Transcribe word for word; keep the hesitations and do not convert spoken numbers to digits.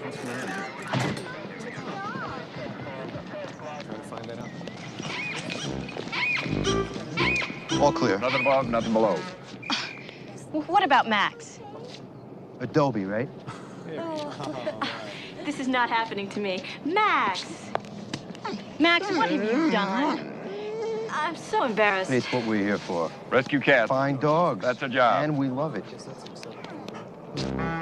What's going on here? Trying to find that out. All clear. Nothing above, nothing below. What about Max? Adobe, right? This is not happening to me. Max! Max, what have you done? I'm so embarrassed. It's what we're here for. Rescue cats. Find dogs. That's a job. And we love it.